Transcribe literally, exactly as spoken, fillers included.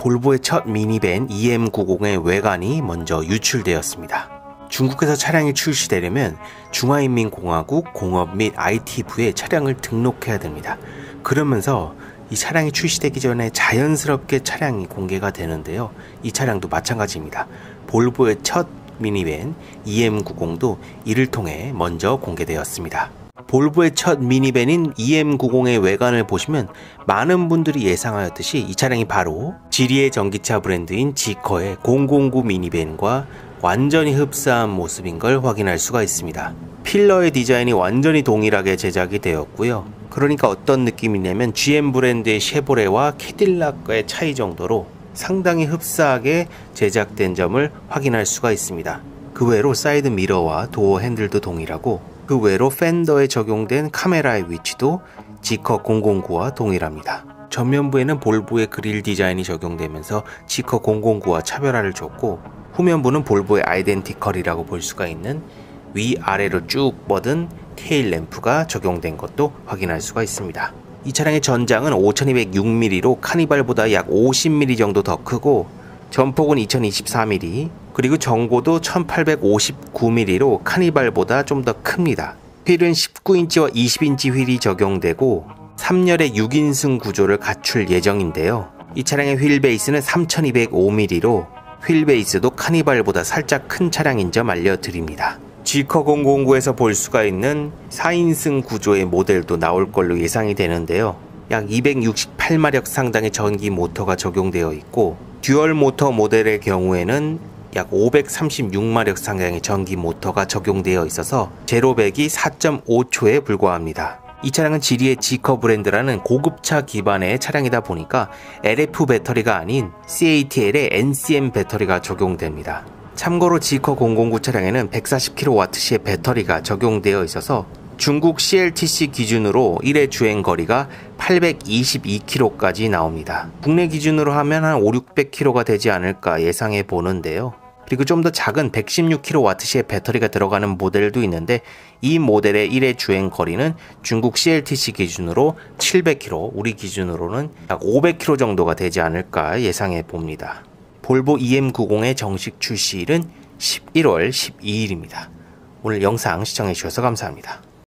볼보의 첫 미니밴 이엠구십의 외관이 먼저 유출되었습니다. 중국에서 차량이 출시되려면 중화인민공화국 공업 및 아이티부에 차량을 등록해야 됩니다. 그러면서 이 차량이 출시되기 전에 자연스럽게 차량이 공개가 되는데요. 이 차량도 마찬가지입니다. 볼보의 첫 미니밴 이엠구십도 이를 통해 먼저 공개되었습니다. 볼보의 첫 미니밴인 이엠구십의 외관을 보시면 많은 분들이 예상하였듯이 이 차량이 바로 지리의 전기차 브랜드인 지커의 공공구 미니밴과 완전히 흡사한 모습인 걸 확인할 수가 있습니다. 필러의 디자인이 완전히 동일하게 제작이 되었고요. 그러니까 어떤 느낌이냐면 지엠 브랜드의 쉐보레와 캐딜락과의 차이 정도로 상당히 흡사하게 제작된 점을 확인할 수가 있습니다. 그 외로 사이드 미러와 도어 핸들도 동일하고 그 외로 팬더에 적용된 카메라의 위치도 지커 공공구와 동일합니다. 전면부에는 볼보의 그릴 디자인이 적용되면서 지커 공공구와 차별화를 줬고 후면부는 볼보의 아이덴티컬이라고 볼 수가 있는 위아래로 쭉 뻗은 테일 램프가 적용된 것도 확인할 수가 있습니다. 이 차량의 전장은 오천이백육 밀리미터로 카니발보다 약 오십 밀리미터 정도 더 크고 전폭은 이천이십사 밀리미터 그리고 전고도 천팔백오십구 밀리미터로 카니발보다 좀 더 큽니다. 휠은 십구 인치와 이십 인치 휠이 적용되고 삼 열의 육 인승 구조를 갖출 예정인데요. 이 차량의 휠 베이스는 삼천이백오 밀리미터로 휠 베이스도 카니발보다 살짝 큰 차량인 점 알려드립니다. 지커 공공구에서 볼 수가 있는 사 인승 구조의 모델도 나올 걸로 예상이 되는데요. 약 이백육십팔 마력 상당의 전기 모터가 적용되어 있고 듀얼 모터 모델의 경우에는 약 오백삼십육 마력 상당의 전기 모터가 적용되어 있어서 제로백이 사 점 오 초에 불과합니다. 이 차량은 지리의 지커 브랜드라는 고급차 기반의 차량이다 보니까 엘에프 배터리가 아닌 씨에이티엘의 엔씨엠 배터리가 적용됩니다. 참고로 지커 공공구 차량에는 백사십 킬로와트시의 배터리가 적용되어 있어서 중국 씨엘티씨 기준으로 일 회 주행거리가 팔백이십이 킬로미터까지 나옵니다. 국내 기준으로 하면 한 오백, 육백 킬로미터가 되지 않을까 예상해 보는데요. 그리고 좀 더 작은 백십육 킬로와트시의 배터리가 들어가는 모델도 있는데 이 모델의 일 회 주행거리는 중국 씨엘티씨 기준으로 칠백 킬로미터, 우리 기준으로는 약 오백 킬로미터 정도가 되지 않을까 예상해 봅니다. 볼보 이엠구십의 정식 출시일은 십일월 십이일입니다. 오늘 영상 시청해 주셔서 감사합니다.